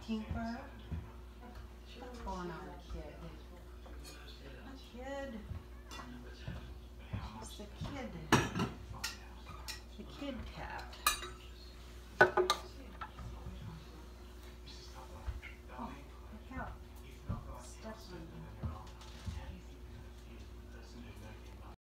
Tinker. What's going on, kid? Kid. She's the kid. The kid cat.